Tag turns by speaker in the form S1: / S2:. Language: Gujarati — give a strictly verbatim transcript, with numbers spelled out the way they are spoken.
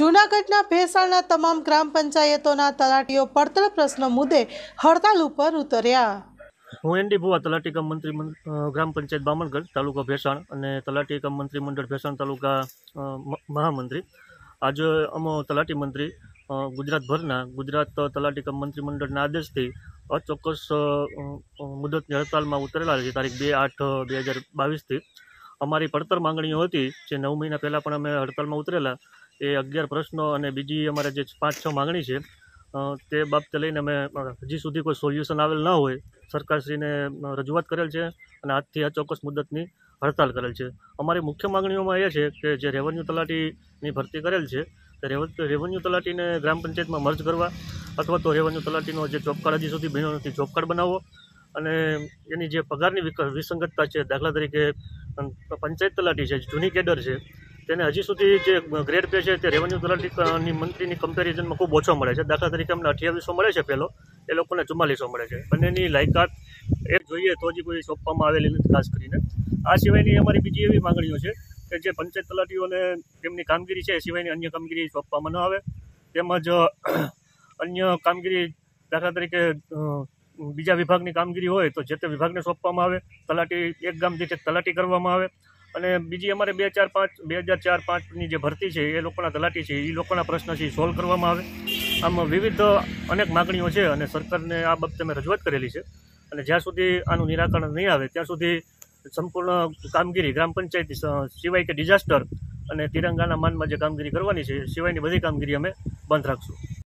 S1: જૂનાગઢના ભેસાણના તમામ ગ્રામ પંચાયતોના તલાટીઓ પડતર પ્રશ્નો મુદ્દે હડતાલ ઉપર ઉતર્યા।
S2: હું એનડી ભુવા તલાટી કમ મંત્રી ગ્રામ પંચાયત બામણગઢ તાલુકા ભેસાણ અને તલાટી કમ મંત્રી મંડળ ભેસાણ તાલુકા મહામંત્રી। આજે અમો તલાટી મંત્રી ગુજરાતભરના ગુજરાત તલાટી કમ મંત્રી મંડળના આદેશથી અચોક્કસ મુદતની હડતાલમાં ઉતરેલા છે। તારીખ બે આઠ બે હજાર બાવીસથી અમારી પડતર માંગણીઓ હતી જે નવ મહિના પહેલાં પણ અમે હડતાલમાં ઉતરેલા એ અગિયાર પ્રશ્નો અને બીજી અમારે જે પાંચ છ માંગણી છે તે બાબતે લઈને અમે હજી સુધી કોઈ સોલ્યુશન આવેલ ન હોય સરકારશ્રીને રજૂઆત કરેલ છે અને આજથી અચોક્કસ મુદતની હડતાલ કરેલ છે। અમારી મુખ્ય માંગણીઓમાં એ છે કે જે રેવન્યુ તલાટીની ભરતી કરેલ છે તે રેવન્યુ તલાટીને ગ્રામ પંચાયતમાં મર્જ કરવા અથવા તો રેવન્યુ તલાટીનો જે જોબ કાર્ડ હજી સુધી બન્યો નથી જોબ કાર્ડ બનાવવો અને એની જે પગારની વિસંગતતા છે, દાખલા તરીકે પંચાયત તલાટી છે જૂની કેડર છે તેને હજી સુધી જે ગ્રેડ પે છે તે રેવન્યુ તલાટીની મંત્રીની કમ્પેરિઝનમાં ખૂબ ઓછો મળે છે। દાખલા તરીકે અમને અઠ્યાવીસો મળે છે પહેલો, એ લોકોને ચુમ્માલીસો મળે છે। બંનેની લાયકાત એ જોઈએ તો હજી કોઈ સોંપવામાં આવેલી નથી ખાસ કરીને। આ સિવાયની અમારી બીજી એવી માંગણીઓ છે કે જે પંચાયત તલાટીઓને તેમની કામગીરી છે એ સિવાયની અન્ય કામગીરી સોંપવામાં ન આવે, તેમજ અન્ય કામગીરી દાખલા તરીકે બીજા વિભાગની કામગીરી હોય તો જે તે વિભાગને સોંપવામાં આવે, તલાટી એક ગામ દીઠ એક તલાટી કરવામાં આવે। અને બીજી અમારે બે ચાર પાંચ બે હજાર ચાર પાંચની જે ભરતી છે એ લોકોના તલાટી છે એ લોકોના પ્રશ્ન છે એ સોલ્વ કરવામાં આવે। આમ વિવિધ અનેક માગણીઓ છે અને સરકારને આ બાબતે અમે રજૂઆત કરેલી છે અને જ્યાં સુધી આનું નિરાકરણ નહીં આવે ત્યાં સુધી સંપૂર્ણ કામગીરી ગ્રામ પંચાયત સિવાય કે ડિઝાસ્ટર અને તિરંગાના માનમાં જે કામગીરી કરવાની છે સિવાયની બધી કામગીરી અમે બંધ રાખશું।